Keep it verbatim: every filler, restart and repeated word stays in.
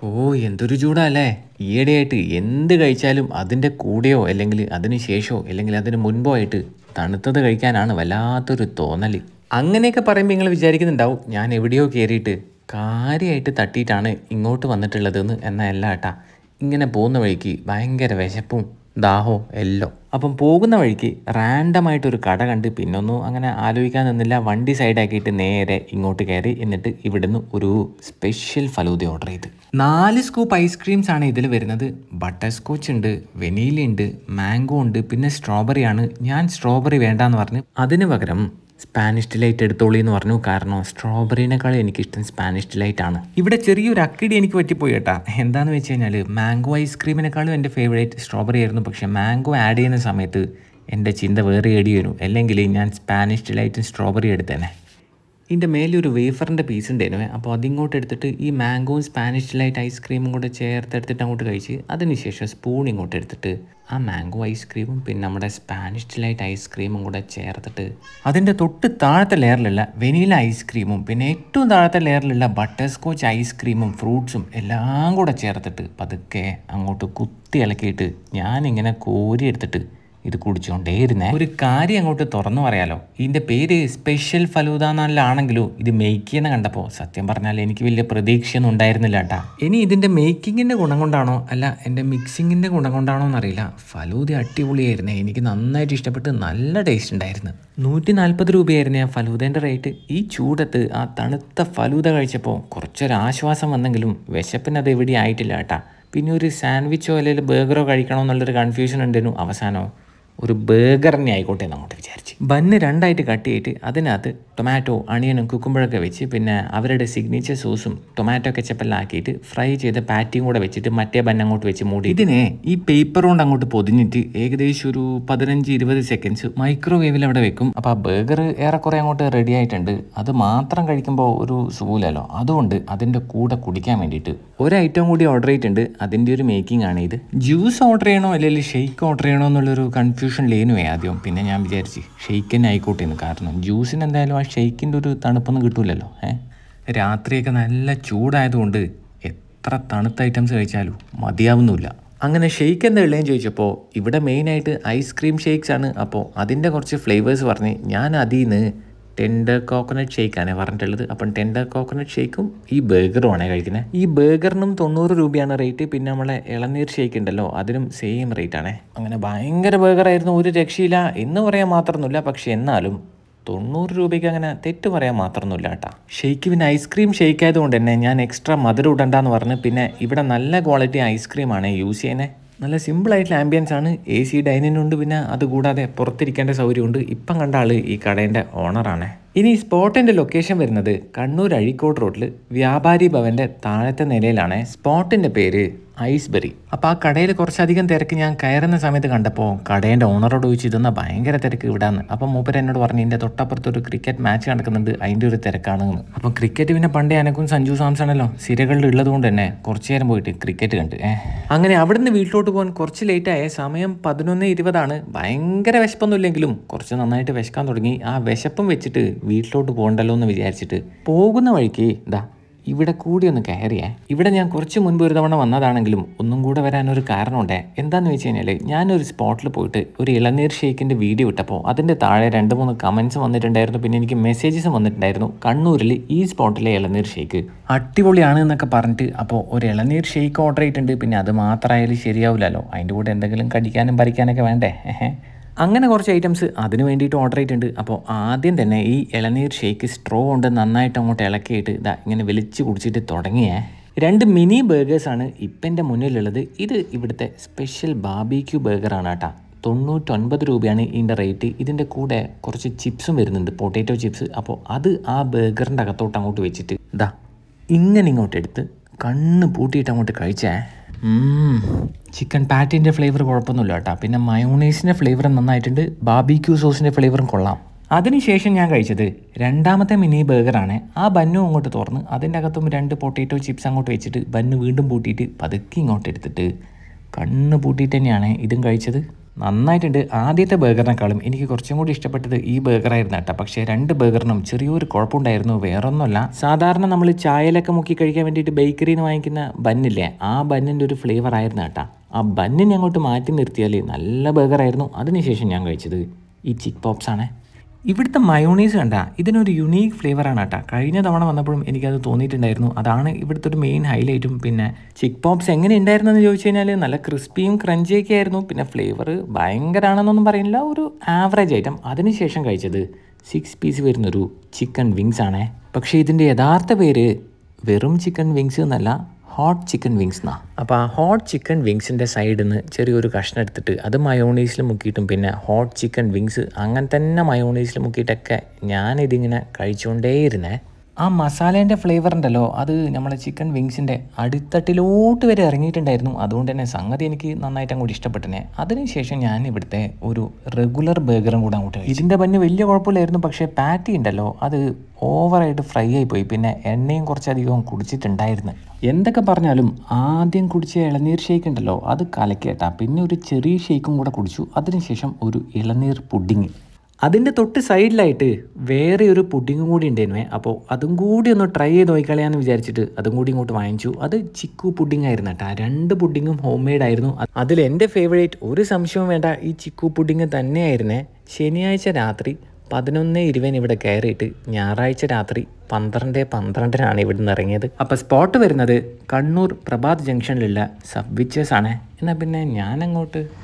ഓ എന്തൊരു ചൂടാല്ലേ. ഈയിടെയായിട്ട് എന്ത് കഴിച്ചാലും അതിൻ്റെ കൂടെയോ അല്ലെങ്കിൽ അതിന് ശേഷമോ അല്ലെങ്കിൽ അതിന് മുൻപോ ആയിട്ട് തണുത്തത് കഴിക്കാനാണ് വല്ലാത്തൊരു തോന്നൽ. അങ്ങനെയൊക്കെ പറയുമ്പോൾ നിങ്ങൾ വിചാരിക്കുന്നുണ്ടാവും ഞാൻ എവിടെയോ കയറിയിട്ട് കാര്യമായിട്ട് തട്ടിയിട്ടാണ് ഇങ്ങോട്ട് വന്നിട്ടുള്ളതെന്ന്. എന്നാൽ അല്ല ഏട്ടാ, ഇങ്ങനെ പോകുന്ന വഴിക്ക് ഭയങ്കര വിശപ്പും ദാഹവും എല്ലോ. അപ്പം പോകുന്ന വഴിക്ക് റാൻഡമായിട്ടൊരു കട കണ്ട് പിന്നൊന്നും അങ്ങനെ ആലോചിക്കാൻ നിന്നില്ല. വണ്ടി സൈഡാക്കിയിട്ട് നേരെ ഇങ്ങോട്ട് കയറി. എന്നിട്ട് ഇവിടുന്ന് ഒരു സ്പെഷ്യൽ ഫലൂദ ഓർഡർ ചെയ്ത്. നാല് സ്കൂപ്പ് ഐസ്ക്രീംസ് ആണ് ഇതിൽ വരുന്നത്. ബട്ടർ സ്കോച്ച് ഉണ്ട്, വെനീല ഉണ്ട്, മാംഗോ ഉണ്ട്, പിന്നെ സ്ട്രോബെറി ആണ്. ഞാൻ സ്ട്രോബെറി വേണ്ടാന്ന് പറഞ്ഞ് അതിന് പകരം സ്പാനിഷ് ഡിലൈറ്റ് എടുത്തോളി എന്ന് പറഞ്ഞു. കാരണം സ്ട്രോബെറിനേക്കാളും എനിക്കിഷ്ടം സ്പാനിഷ് ഡിലൈറ്റ് ആണ്. ഇവിടെ ചെറിയൊരു അക്കിടി എനിക്ക് പറ്റിപ്പോയി കേട്ടാ. എന്താണെന്ന് വെച്ച് കഴിഞ്ഞാൽ മാംഗോ ഐസ്ക്രീമിനേക്കാളും എൻ്റെ ഫേവറേറ്റ് സ്ട്രോബെറി ആയിരുന്നു. പക്ഷേ മാംഗോ ആഡ് ചെയ്യുന്ന സമയത്ത് എൻ്റെ ചിന്ത വേറെ ഏടി വരും. അല്ലെങ്കിൽ ഞാൻ സ്പാനിഷ് ഡിലൈറ്റും സ്ട്രോബെറി എടുത്തേനെ. ഇതിൻ്റെ മേലെ ഒരു വേഫറിൻ്റെ പീസ് ഉണ്ടായിരുന്നു. അപ്പോൾ അതിങ്ങോട്ട് എടുത്തിട്ട് ഈ മാംഗോയും സ്പാനിഷ് ഡിലൈറ്റ് ഐസ്ക്രീമും കൂടെ ചേർത്തെടുത്തിട്ട് അങ്ങോട്ട് കഴിച്ച് അതിനുശേഷം സ്പൂൺ ഇങ്ങോട്ട് എടുത്തിട്ട് ആ മാംഗോ ഐസ്ക്രീമും പിന്നെ നമ്മുടെ സ്പാനിഷ് ഡിലൈറ്റ് ഐസ്ക്രീമും കൂടെ ചേർത്തിട്ട് അതിൻ്റെ തൊട്ട് താഴത്തെ ലെയറിലുള്ള വെനീല ഐസ്ക്രീമും പിന്നെ ഏറ്റവും താഴത്തെ ലെയറിലുള്ള ബട്ടർ സ്കോച്ച് ഐസ്ക്രീമും ഫ്രൂട്ട്സും എല്ലാം കൂടെ ചേർത്തിട്ട് പതുക്കെ അങ്ങോട്ട് കുത്തി ഇളക്കിയിട്ട് ഞാനിങ്ങനെ കോരി എടുത്തിട്ട് ഇത് കുടിച്ചുകൊണ്ടേയിരുന്നേ. ഒരു കാര്യം അങ്ങോട്ട് തുറന്നു പറയാലോ, ഇതിൻ്റെ പേര് സ്പെഷ്യൽ ഫലൂദ എന്നാണെങ്കിലും ഇത് മേക്ക് ചെയ്യുന്ന കണ്ടപ്പോൾ സത്യം പറഞ്ഞാൽ എനിക്ക് വലിയ പ്രതീക്ഷയൊന്നും ഉണ്ടായിരുന്നില്ല കേട്ടാ. ഇനി ഇതിൻ്റെ മേക്കിങ്ങിൻ്റെ ഗുണം കൊണ്ടാണോ അല്ല എൻ്റെ മിക്സിങ്ങിൻ്റെ ഗുണം കൊണ്ടാണോ എന്നറിയില്ല, ഫലൂദ അടിപൊളിയായിരുന്നേ. എനിക്ക് നന്നായിട്ട് ഇഷ്ടപ്പെട്ട് നല്ല ടേസ്റ്റ് ഉണ്ടായിരുന്നു. നൂറ്റി നാൽപ്പത് രൂപയായിരുന്നു ആ ഫലൂദേൻ്റെ റേറ്റ്. ഈ ചൂടത്ത് ആ തണുത്ത ഫലൂദ കഴിച്ചപ്പോൾ കുറച്ചൊരാശ്വാസം വന്നെങ്കിലും വിശപ്പിന് അത് എവിടെ ആയിട്ടില്ല കേട്ടാ. പിന്നെ ഒരു സാൻഡ്വിച്ചോ അല്ലെങ്കിൽ ബർഗറോ കഴിക്കണോ എന്നുള്ളൊരു കൺഫ്യൂഷൻ ഉണ്ടായിരുന്നു. അവസാനമോ ഒരു ബർഗർ തന്നെ ആയിക്കോട്ടെ എന്ന് അങ്ങോട്ട് വിചാരിച്ച് ബന്ന് രണ്ടായിട്ട് കട്ട് ചെയ്തിട്ട് അതിനകത്ത് ടൊമാറ്റോ അണിയനും കുക്കുമ്പഴൊക്കെ വെച്ച് പിന്നെ അവരുടെ സിഗ്നേച്ചർ സോസും ടൊമാറ്റോ കെച്ചപ്പെല്ലാം ആക്കിയിട്ട് ഫ്രൈ ചെയ്ത പാറ്റിയും കൂടെ വെച്ചിട്ട് മറ്റേ ബന്ന് അങ്ങോട്ട് വെച്ച് മൂടി ഇതിനെ ഈ പേപ്പർ കൊണ്ട് അങ്ങോട്ട് പൊതിഞ്ഞിട്ട് ഏകദേശം ഒരു പതിനഞ്ച് ഇരുപത് സെക്കൻഡ്സ് മൈക്രോവേവിൽ അവിടെ വെക്കും. അപ്പോൾ ആ ബർഗർ ഏറെക്കുറെ അങ്ങോട്ട് റെഡി ആയിട്ടുണ്ട്. അത് മാത്രം കഴിക്കുമ്പോൾ ഒരു സുഖമില്ലല്ലോ. അതുകൊണ്ട് അതിൻ്റെ കൂടെ കുടിക്കാൻ വേണ്ടിയിട്ട് ഒരു ഐറ്റം കൂടി ഓർഡർ ചെയ്തിട്ടുണ്ട്. അതിൻ്റെ ഒരു മേക്കിംഗ് ആണ് ഇത്. ജ്യൂസ് ഓർഡർ ചെയ്യണോ അല്ലെങ്കിൽ ഷെയ്ക്ക് ഓർഡർ ചെയ്യണോ എന്നുള്ളൊരു കൺഫ്യൂഷൻ ലേനുവേ ആദ്യം. പിന്നെ ഞാൻ വിചാരിച്ച് ഷെയ്ക്ക് തന്നെ ആയിക്കോട്ടെ എന്ന്. കാരണം ജ്യൂസിന് എന്തായാലും ആ ഷെയ്ക്കിൻ്റെ ഒരു തണുപ്പൊന്നും കിട്ടൂലല്ലോ. ഏഹ് രാത്രിയൊക്കെ നല്ല ചൂടായതുകൊണ്ട് എത്ര തണുത്ത ഐറ്റംസ് കഴിച്ചാലും മതിയാവുന്നില്ല. അങ്ങനെ ഷെയ്ക്ക് എന്താ ഉള്ളതെന്ന് ചോദിച്ചപ്പോൾ ഇവിടെ മെയിനായിട്ട് ഐസ്ക്രീം ഷേക്ക്സ് ആണ്. അപ്പോൾ അതിൻ്റെ കുറച്ച് ഫ്ലേവേഴ്സ് പറഞ്ഞ് ഞാൻ അതിൽ നിന്ന് ടെൻഡർ കോക്കനട്ട് ഷേക്കാണ് പറഞ്ഞിട്ടുള്ളത്. അപ്പം ടെൻഡർ കോക്കനട്ട് ഷേക്കും ഈ ബർഗറുമാണ് കഴിക്കുന്നത്. ഈ ബർഗറിനും തൊണ്ണൂറ് രൂപയാണ് റേറ്റ്. പിന്നെ നമ്മളെ ഇളനീർ ഷേക്ക് ഉണ്ടല്ലോ അതിനും സെയിം റേറ്റ് ആണ്. അങ്ങനെ ഭയങ്കര ബർഗറായിരുന്നു, ഒരു രക്ഷയില്ല എന്ന് പറയാൻ മാത്രമൊന്നുമില്ല. പക്ഷെ എന്നാലും തൊണ്ണൂറ് രൂപയ്ക്ക് അങ്ങനെ തെറ്റ് പറയാൻ മാത്രമൊന്നുമില്ല കേട്ടോ. ഷേക്ക് പിന്നെ ഐസ്ക്രീം ഷേക്ക് ആയതുകൊണ്ട് തന്നെ ഞാൻ എക്സ്ട്രാ മധുരം ഇടണ്ടെന്ന് പറഞ്ഞ് പിന്നെ ഇവിടെ നല്ല ക്വാളിറ്റി ഐസ്ക്രീമാണ് യൂസ് ചെയ്യുന്നത്. നല്ല സിമ്പിളായിട്ടുള്ള ആംബിയൻസ് ആണ്. എ സി ഡൈനിങ് ഉണ്ട്, പിന്നെ അതുകൂടാതെ പുറത്തിരിക്കേണ്ട സൗകര്യമുണ്ട്. ഇപ്പം കണ്ട ആൾ ഈ കടേൻ്റെ ഓണറാണ്. ഇനി സ്പോട്ടിൻ്റെ ലൊക്കേഷൻ വരുന്നത് കണ്ണൂർ അഴീക്കോട് റോഡിൽ വ്യാപാരി ഭവൻ്റെ താഴത്തെ നിലയിലാണ്. സ്പോട്ടിൻ്റെ പേര് ഐസ്ബെറി. അപ്പോൾ ആ കടയിൽ കുറച്ചധികം തിരക്ക് ഞാൻ കയറുന്ന സമയത്ത് കണ്ടപ്പോൾ കടേൻ്റെ ഓണറോട് ചോദിച്ചു ഇതെന്നാ ഭയങ്കര തിരക്ക് ഇവിടാന്ന്. അപ്പം മൂപ്പര് എന്നോട് പറഞ്ഞു ഇതിൻ്റെ തൊട്ടപ്പുറത്തൊരു ക്രിക്കറ്റ് മാച്ച് നടക്കുന്നുണ്ട്, അതിൻ്റെ ഒരു തിരക്കാണെന്ന്. അപ്പം ക്രിക്കറ്റ് പിന്നെ പണ്ടേ എനക്കും സഞ്ജു സാംസണല്ലോ സ്ഥിരകളിൽ ഉള്ളത് കൊണ്ട് തന്നെ കുറച്ച് നേരം പോയിട്ട് ക്രിക്കറ്റ് കണ്ട് ഏഹ് അങ്ങനെ അവിടെ നിന്ന് വീട്ടിലോട്ട് പോകാൻ കുറച്ച് ലേറ്റായ സമയം പതിനൊന്ന് ഇരുപതാണ്. ഭയങ്കര വിശപ്പൊന്നുമില്ലെങ്കിലും കുറച്ച് നന്നായിട്ട് വിശക്കാൻ തുടങ്ങി. ആ വിശപ്പും വെച്ചിട്ട് വീട്ടിലോട്ട് പോകണ്ടല്ലോ എന്ന് വിചാരിച്ചിട്ട് പോകുന്ന വഴിക്ക് ഇതാ ഇവിടെ കൂടി ഒന്ന് കയറിയേ. ഇവിടെ ഞാൻ കുറച്ച് മുൻപ് ഒരു തവണ വന്നതാണെങ്കിലും ഒന്നും കൂടെ വരാനൊരു കാരണമുണ്ടേ. എന്താണെന്ന് വെച്ച് കഴിഞ്ഞാൽ ഞാനൊരു സ്പോട്ടിൽ പോയിട്ട് ഒരു ഇളനീർ ഷേക്കിൻ്റെ വീഡിയോ ഇട്ടപ്പോൾ അതിൻ്റെ താഴെ രണ്ട് മൂന്ന് കമൻറ്റ്സ് വന്നിട്ടുണ്ടായിരുന്നു. പിന്നെ എനിക്ക് മെസ്സേജസും വന്നിട്ടുണ്ടായിരുന്നു. കണ്ണൂരിൽ ഈ സ്പോട്ടിലെ ഇളനീർ ഷേക്ക് അടിപൊളിയാണ് എന്നൊക്കെ പറഞ്ഞിട്ട്. അപ്പോൾ ഒരു ഇളനീർ ഷേക്ക് ഓർഡർ ചെയ്തിട്ടുണ്ട്. പിന്നെ അത് മാത്രമായാലും ശരിയാവില്ലല്ലോ, അതിൻ്റെ കൂടെ എന്തെങ്കിലും കടിക്കാനും പറിക്കാനൊക്കെ വേണ്ടേ. അങ്ങനെ കുറച്ച് ഐറ്റംസ് അതിന് വേണ്ടിയിട്ട് ഓർഡർ ചെയ്തിട്ടുണ്ട്. അപ്പോൾ ആദ്യം തന്നെ ഈ ഇളനീർ ഷേക്ക് സ്ട്രോ കൊണ്ട് നന്നായിട്ട് അങ്ങോട്ട് ഇളക്കിയിട്ട് ഇതാ ഇങ്ങനെ വലിച്ച് കുടിച്ചിട്ട് തുടങ്ങിയേ. രണ്ട് മിനി ബർഗേഴ്സാണ് ഇപ്പം എൻ്റെ മുന്നിലുള്ളത്. ഇത് ഇവിടുത്തെ സ്പെഷ്യൽ ബാർബിക്യൂ ബർഗറാണ് കേട്ടോ. തൊണ്ണൂറ്റൊൻപത് രൂപയാണ് ഇതിൻ്റെ റേറ്റ്. ഇതിൻ്റെ കൂടെ കുറച്ച് ചിപ്സും വരുന്നുണ്ട്, പൊട്ടാറ്റോ ചിപ്സ്. അപ്പോൾ അത് ആ ബർഗറിൻ്റെ അകത്തോട്ട് അങ്ങോട്ട് വെച്ചിട്ട് ഇതാ ഇങ്ങനെ ഇങ്ങോട്ട് എടുത്ത് കണ്ണ് പൂട്ടിയിട്ട് അങ്ങോട്ട് കഴിച്ചേ. ചിക്കൻ പാറ്റിൻ്റെ ഫ്ലേവർ കുഴപ്പമൊന്നുമില്ല കേട്ടോ. പിന്നെ മയോണൈസിൻ്റെ ഫ്ലേവർ നന്നായിട്ടുണ്ട്, ബാർബിക്യൂ സോസിൻ്റെ ഫ്ലേവറും കൊള്ളാം. അതിനുശേഷം ഞാൻ കഴിച്ചത് രണ്ടാമത്തെ മിനി ബർഗറാണ്. ആ ബന്നും അങ്ങോട്ട് തുറന്ന് അതിൻ്റെ അകത്തും രണ്ട് പൊട്ടാറ്റോ ചിപ്സ് അങ്ങോട്ട് വെച്ചിട്ട് ബന്ന് വീണ്ടും പൂട്ടിയിട്ട് പതുക്കി ഇങ്ങോട്ട് എടുത്തിട്ട് കണ്ണ് പൂട്ടിയിട്ട് തന്നെയാണ് ഇതും കഴിച്ചത്. നന്നായിട്ടുണ്ട്. ആദ്യത്തെ ബർഗറിനേക്കാളും എനിക്ക് കുറച്ചും കൂടി ഇഷ്ടപ്പെട്ടത് ഈ ബർഗറായിരുന്നു കേട്ടോ. പക്ഷേ രണ്ട് ബർഗറിനും ചെറിയൊരു കുഴപ്പമുണ്ടായിരുന്നു. വേറൊന്നുമല്ല, സാധാരണ നമ്മൾ ചായയിലൊക്കെ മുക്കി കഴിക്കാൻ വേണ്ടിയിട്ട് ബേക്കറിയിൽ നിന്ന് വാങ്ങിക്കുന്ന ബന്നില്ലേ, ആ ബന്നിൻ്റെ ഒരു ഫ്ലേവർ ആയിരുന്നു കേട്ടോ. ആ ബന്നിനെ അങ്ങോട്ട് മാറ്റി നിർത്തിയാൽ നല്ല ബർഗറായിരുന്നു. അതിനുശേഷം ഞാൻ കഴിച്ചത് ഈ ചിക്ക് പോപ്സ് ആണ്. ഇവിടുത്തെ മയോണൈസ് കണ്ട, ഇതിനൊരു യുണീക്ക് ഫ്ലേവറാണ് കേട്ടോ. കഴിഞ്ഞ തവണ വന്നപ്പോഴും എനിക്കത് തോന്നിയിട്ടുണ്ടായിരുന്നു. അതാണ് ഇവിടുത്തെ ഒരു മെയിൻ ഹൈലൈറ്റും. പിന്നെ ചിക്ക് പോപ്സ് എങ്ങനെ ഉണ്ടായിരുന്നെന്ന് ചോദിച്ചു കഴിഞ്ഞാൽ നല്ല ക്രിസ്പിയും ക്രഞ്ചിയൊക്കെ ആയിരുന്നു. പിന്നെ ഫ്ലേവർ ഭയങ്കരമാണെന്നൊന്നും പറയുന്നില്ല, ഒരു ആവറേജ് ഐറ്റം. അതിനുശേഷം കഴിച്ചത് സിക്സ് പീസ് വരുന്നൊരു ചിക്കൻ വിങ്സ് ആണേ. പക്ഷേ ഇതിൻ്റെ യഥാർത്ഥ പേര് വെറും ചിക്കൻ വിങ്സ് എന്നല്ല, ഹോട്ട് ചിക്കൻ വിങ്സ് എന്നാണ്. അപ്പോൾ ആ ഹോട്ട് ചിക്കൻ വിങ്സിൻ്റെ സൈഡിൽ നിന്ന് ചെറിയൊരു കഷ്ണം എടുത്തിട്ട് അത് മയോണൈസിൽ മുക്കിയിട്ടും പിന്നെ ഹോട്ട് ചിക്കൻ വിങ്സ് അങ്ങനെ തന്നെ മയോണൈസിൽ മുക്കിയിട്ടൊക്കെ ഞാനിതിങ്ങനെ കഴിച്ചുകൊണ്ടേയിരുന്നേ. ആ മസാലേൻ്റെ ഫ്ലേവർ ഉണ്ടല്ലോ, അത് നമ്മളെ ചിക്കൻ വിങ്സിൻ്റെ അടിത്തട്ടിലോട്ട് വരെ ഇറങ്ങിയിട്ടുണ്ടായിരുന്നു. അതുകൊണ്ട് തന്നെ സംഗതി എനിക്ക് നന്നായിട്ട് അങ്ങോട്ട് ഇഷ്ടപ്പെട്ടനെ. അതിനുശേഷം ഞാൻ ഇവിടുത്തെ ഒരു റെഗുലർ ബർഗറും കൂടെ അങ്ങോട്ട് കഴിച്ചു. ഇതിൻ്റെ പഞ്ഞ് വലിയ കുഴപ്പമില്ലായിരുന്നു. പക്ഷേ പാറ്റി ഉണ്ടല്ലോ, അത് ഓവറായിട്ട് ഫ്രൈ ആയിപ്പോയി. പിന്നെ എണ്ണയും കുറച്ചധികം കുടിച്ചിട്ടുണ്ടായിരുന്നു. എന്തൊക്കെ പറഞ്ഞാലും ആദ്യം കുടിച്ച ഇളനീർ ഷേക്ക് ഉണ്ടല്ലോ, അത് കലക്കേട്ടാ. പിന്നെ ഒരു ചെറിയ ഷേക്കും കൂടെ കുടിച്ചു. അതിനുശേഷം ഒരു ഇളനീർ പുഡിങ്. അതിൻ്റെ തൊട്ട് സൈഡിലായിട്ട് വേറെ ഒരു പുഡിങ്ങും കൂടി ഉണ്ടായിരുന്നേ. അപ്പോൾ അതും കൂടി ഒന്ന് ട്രൈ ചെയ്ത് നോക്കിക്കളയാന്ന് വിചാരിച്ചിട്ട് അതും കൂടി ഇങ്ങോട്ട് വാങ്ങിച്ചു. അത് ചിക്കു പുഡിംഗ് ആയിരുന്നു കേട്ടോ. രണ്ട് പുഡിങ്ങും ഹോം മെയ്ഡ് ആയിരുന്നു. അതിൽ എൻ്റെ ഫേവറേറ്റ് ഒരു സംശയവും വേണ്ട ഈ ചിക്കു പുഡിങ് തന്നെയായിരുന്നേ. ശനിയാഴ്ച രാത്രി പതിനൊന്ന് ഇരുപതിന് ഇവിടെ കയറിയിട്ട് ഞായറാഴ്ച രാത്രി പന്ത്രണ്ട് പന്ത്രണ്ടിനാണ് ഇവിടെ നിന്ന് ഇറങ്ങിയത്. അപ്പോൾ സ്പോട്ട് വരുന്നത് കണ്ണൂർ പ്രഭാത് ജംഗ്ഷനിലുള്ള സബ്വിച്ചേഴ്സ് ആണ്. എന്നാൽ പിന്നെ ഞാനങ്ങോട്ട്